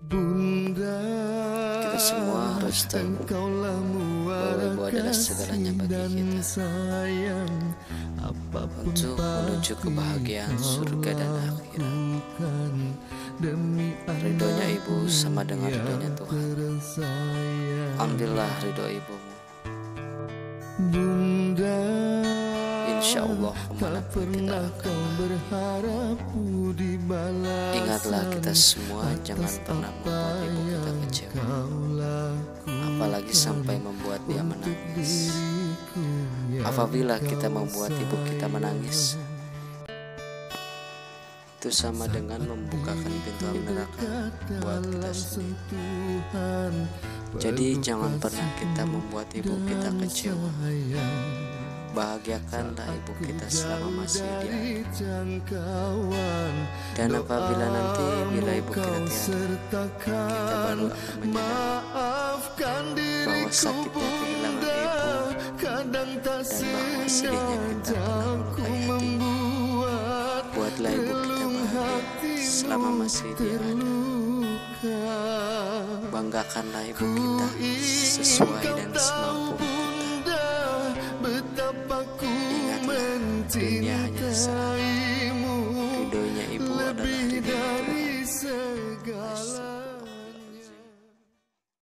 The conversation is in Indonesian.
Bunda, Kita semua harus tahu bahwa ibu adalah segalanya bagi kita untuk menuju kebahagiaan surga dan akhirat. Ridhonya ibu sama dengan ridhonya Tuhan. Ambillah ridho ibumu. Bunda, Insya Allah kemanapun kita akan ingatlah kita semua jangan pernah membuat ibu kita kecewa, apalagi sampai membuat dia menangis. Apabila kita membuat ibu kita menangis, itu sama dengan membukakan pintu neraka buat kita sendiri. Jadi jangan pernah kita membuat ibu kita kecewa. Bahagiakanlah ibu kita selama masih dia ada. Dan apabila nanti bila ibu kita tiada, kita baru akan menyadari bahwa sakitnya kehilangan ibu dan bahwa sedihnya kita pernah melukai hatinya. Buatlah ibu kita bahagia selama masih dia ada. Banggakanlah ibu kita sesuai dan semampu kita. Ingatlah, dunia hanya sesaat.